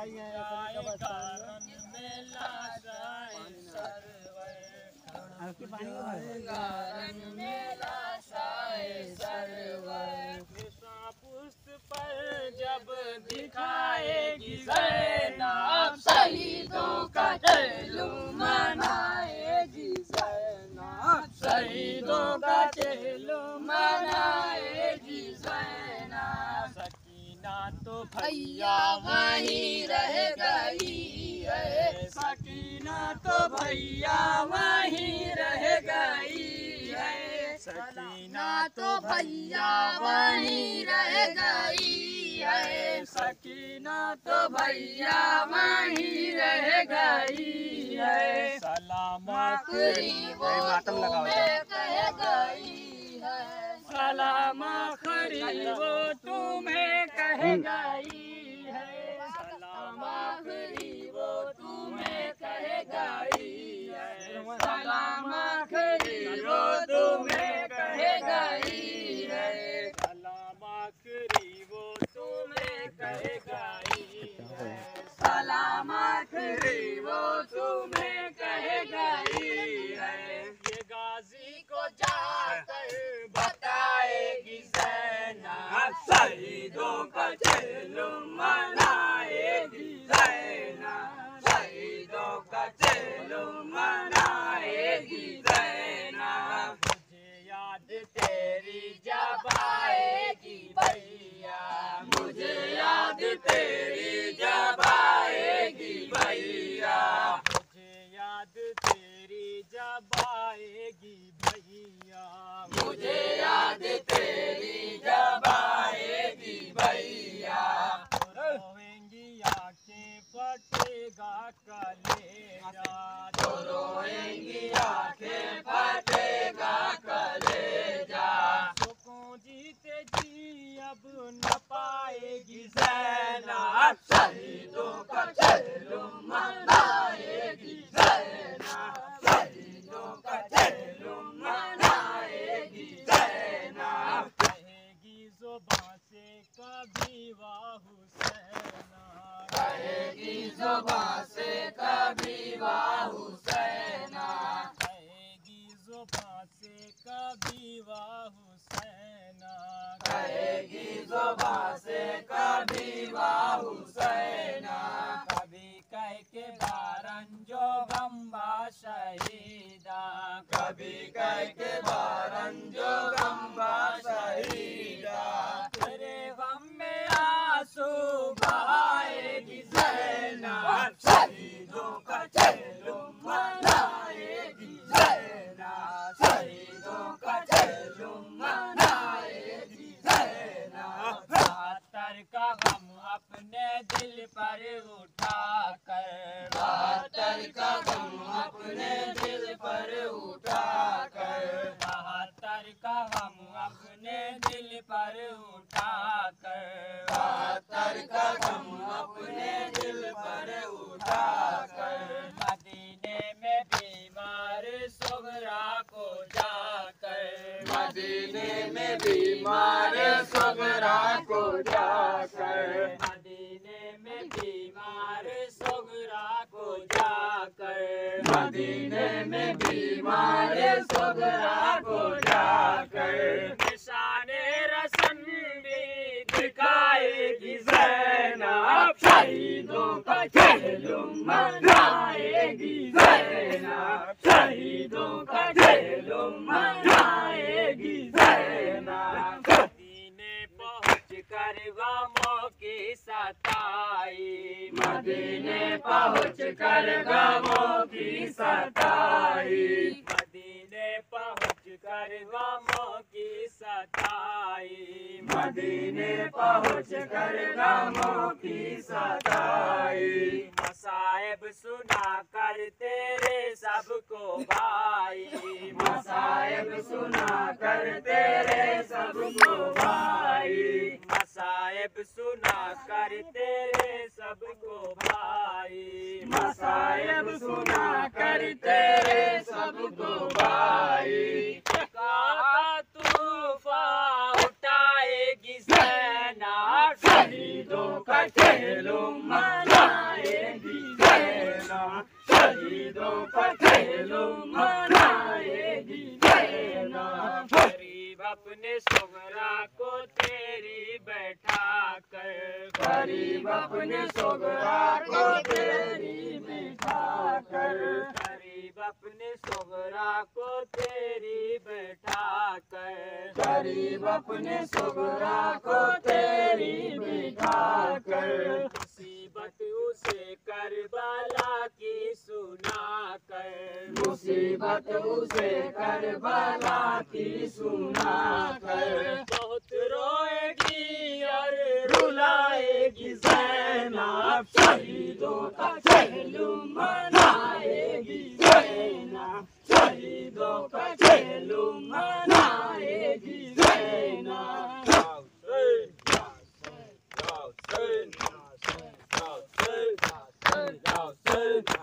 पुष्प पर जब दिखाएगी ज़ैनब शहीदों का जहलुम मनाएगी ज़ैनब शहीदों का जहलुम मनाएगी ज़ैनब। सकीना तो भैया वहीं रह गई है, सकीना तो भैया वहीं रह गई है, सकीना तो भैया वहीं रह गई है, सकीना तो भैया वहीं रह गई है। सलाम आखिरी वो तुम्हें कह गई है, सलाम आखिरी वो तुम्हें कह गई है, सलाम आखिरी वो तुम्हें कह गई है, सलाम आखिरी वो तुम्हें कह गई है, सलाम आखिरी वो तुम्हें कह गई है, सलाम आखिरी वो तुम्हें कह गई है। ये गाजी को जाकर बताएगी ज़ैनब शहीदों का जहलुम मनाएगी ज़ैनब शहीदों का जहलुम मनाएगी ज़ैनब। मुझे याद तेरी जब आएगी भैया, मुझे याद तेरी जब आएगी भैया, मुझे याद तेरी जब आएगी भैया, मुझे याद तेरी जब आएगी भैया। रोएंगी आंखें फटेगा कलेजा, तो रोएंगी आंखें फटेगा कलेजा। सुकून जीते जी अब न पाएगी ज़ैनब शहीदों का जहलुम मनाएगी ज़ैनब शहीदों का जहलुम मनाएगी ज़ैनब। कहेगी ज़ुबान से कभी वाह हुसैना, कहेगी ज़ुबान से कभी वाह हुसैना, कहेगी ज़ुबान से कभी वाह हुसैना, कहेगी ज़ुबान से कभी वाह हुसैना। कभी कह के बारंजो गम्बा शहीदा, कभी कह के बारंजो गम्बा शहीदा। तेरे गम में आंसू बहाएगी ज़ैनब शहीदों का जहलुम मनाएगी ज़ैनब शहीदों का जहलुम मनाएगी ज़ैनब। 72 का गम अपने दिल पर उठाकर, 72 का गम अपने दिल पर उठाकर, 72 का गम अपने दिल पर उठाकर, 72 का गम अपने दिल पर उठाकर। मदीने में बीमार सुगरा को जाकर, मदीने में बीमार सुगरा को जाकर, मदीने में बीमार सुगरा को जाकर, मदीने में बीमार सुगरा को जाकर। निशाने रसन भी दिखाएगी ज़ैनब शहीदों का जहलुम मनाएगी ज़ैनब शहीदों का जहलुम मनाएगी ज़ैनब। मदीने पहुँच कर गमों की सताई, मदीने पहुँच कर गमों की सताई, मदीने पहुँच कर गमों की सताई, मदीने पहुँच कर गमों की सताई। मसाइब सुना कर तेरे सबको भाई, मसाइब सुना कर तेरे सबको भाई, मसाइब सुना कर तेरे सबको भाई, मसाइब सुना कर तेरे सबको भाई। का तूफान उठाएगी ज़ैनब शहीदों का जहलुम मनाएगी गरीब अपने सोगरा को तेरी बैठा कर, गरीब अपने सोगरा को तेरी बैठा कर, गरीब अपने सोगरा को तेरी बैठा कर, गरीब अपने सोगरा को तेरी बैठा कर, मुसीबत उसे करबला की सुना कर, मुसीबत उसे करबला की सुना कर, बहुत रोएगी और रुलाएगी ज़ैनब, शहीदों का पहलू मनाएगी ज़ैनब, शहीदों का पहलू मनाएगी Zainab. Hussein, Hussein, Hussein, Hussein, Hussein, Hussein,